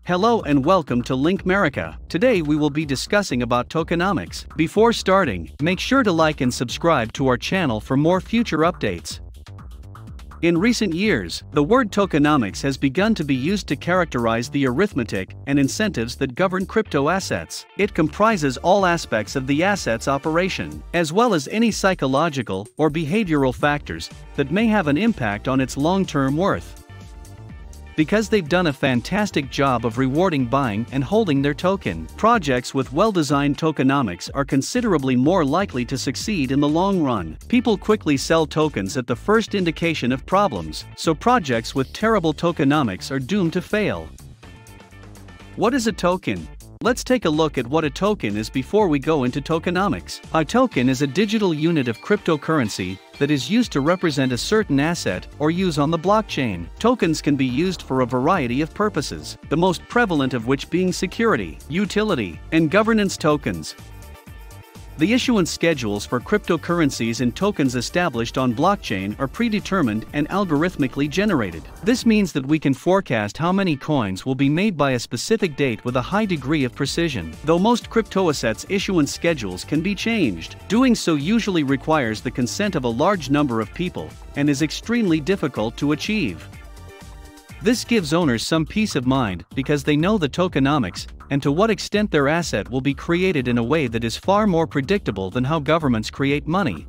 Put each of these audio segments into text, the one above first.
Hello and welcome to Link America. Today we will be discussing about tokenomics. Before starting, make sure to like and subscribe to our channel for more future updates. In recent years, the word tokenomics has begun to be used to characterize the arithmetic and incentives that govern crypto assets. It comprises all aspects of the asset's operation, as well as any psychological or behavioral factors that may have an impact on its long-term worth. Because they've done a fantastic job of rewarding buying and holding their token, projects with well-designed tokenomics are considerably more likely to succeed in the long run. People quickly sell tokens at the first indication of problems, so projects with terrible tokenomics are doomed to fail. What is a token? Let's take a look at what a token is before we go into tokenomics. A token is a digital unit of cryptocurrency that is used to represent a certain asset or use on the blockchain. Tokens can be used for a variety of purposes, the most prevalent of which being security, utility, and governance tokens. The issuance schedules for cryptocurrencies and tokens established on blockchain are predetermined and algorithmically generated. This means that we can forecast how many coins will be made by a specific date with a high degree of precision. Though most crypto assets' issuance schedules can be changed, doing so usually requires the consent of a large number of people and is extremely difficult to achieve. This gives owners some peace of mind because they know the tokenomics and to what extent their asset will be created in a way that is far more predictable than how governments create money.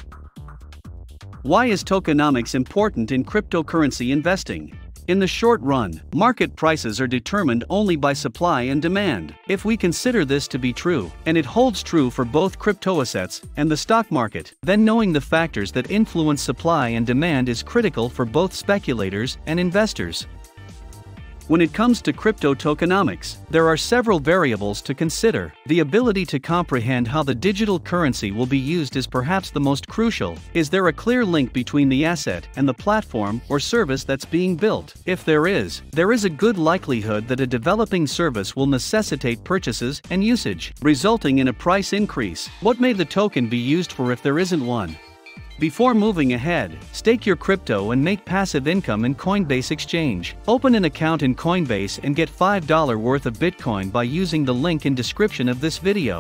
Why is tokenomics important in cryptocurrency investing? In the short run, market prices are determined only by supply and demand. If we consider this to be true, and it holds true for both crypto assets and the stock market, then knowing the factors that influence supply and demand is critical for both speculators and investors. When it comes to crypto tokenomics, there are several variables to consider. The ability to comprehend how the digital currency will be used is perhaps the most crucial. Is there a clear link between the asset and the platform or service that's being built? If there is a good likelihood that a developing service will necessitate purchases and usage, resulting in a price increase. What may the token be used for if there isn't one? Before moving ahead, stake your crypto and make passive income in Coinbase exchange. Open an account in Coinbase and get $5 worth of Bitcoin by using the link in description of this video.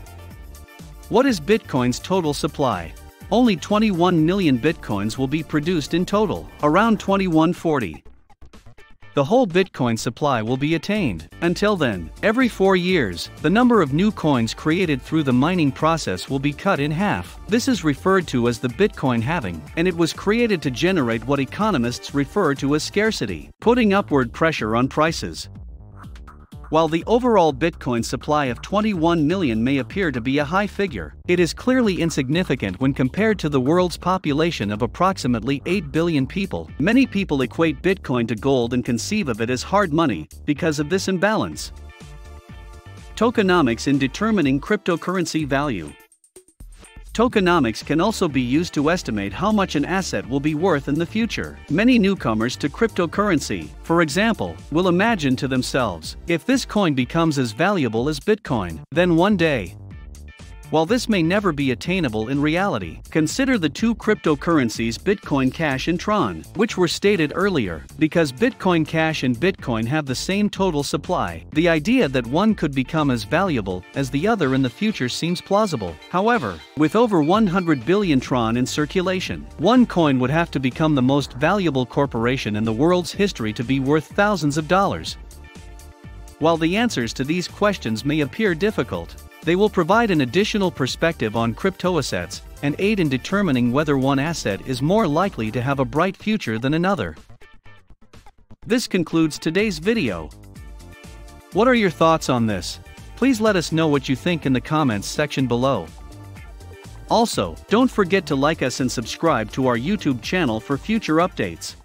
What is Bitcoin's total supply? Only 21 million Bitcoins will be produced in total, around 2140. The whole Bitcoin supply will be attained. Until then, every 4 years, the number of new coins created through the mining process will be cut in half. This is referred to as the Bitcoin halving, and it was created to generate what economists refer to as scarcity, putting upward pressure on prices. While the overall Bitcoin supply of 21 million may appear to be a high figure, it is clearly insignificant when compared to the world's population of approximately 8 billion people. Many people equate Bitcoin to gold and conceive of it as hard money because of this imbalance. Tokenomics in determining cryptocurrency value. Tokenomics can also be used to estimate how much an asset will be worth in the future. Many newcomers to cryptocurrency, for example, will imagine to themselves, if this coin becomes as valuable as Bitcoin, then one day. While this may never be attainable in reality, consider the two cryptocurrencies Bitcoin Cash and Tron, which were stated earlier. Because Bitcoin Cash and Bitcoin have the same total supply, the idea that one could become as valuable as the other in the future seems plausible. However, with over 100 billion Tron in circulation, one coin would have to become the most valuable corporation in the world's history to be worth thousands of dollars. While the answers to these questions may appear difficult, they will provide an additional perspective on crypto assets and aid in determining whether one asset is more likely to have a bright future than another. This concludes today's video. What are your thoughts on this? Please let us know what you think in the comments section below. Also, don't forget to like us and subscribe to our YouTube channel for future updates.